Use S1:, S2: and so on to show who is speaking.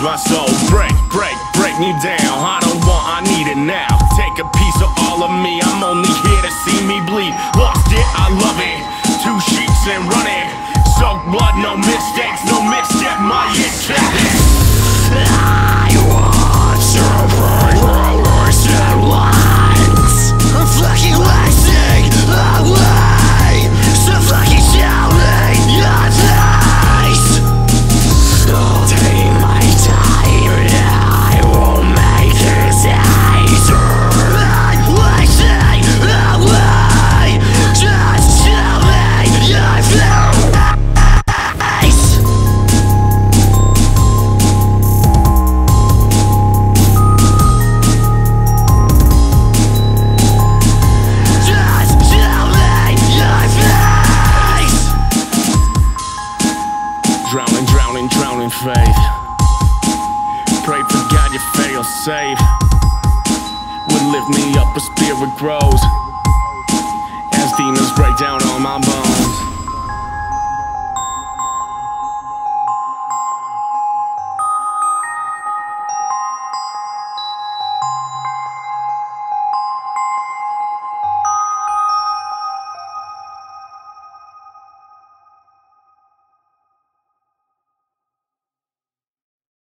S1: my soul. Break, break, break me down. I don't want, I need it now. Take a piece of all of me, I'm only here to see me bleed. Lost it, I love it. Two sheets and running. Soak blood, no mistakes, no misstep, my intent.
S2: I want to break rulers and lines. I'm fucking wasting away. So fucking tell me your taste. I'll take my time and I will make it taste. I'm wasting away. Just tell me your face.
S1: Drowning, drowning, drowning faith. Pray for God you fail safe. Would lift me up, a spirit grows as demons break down on my bones.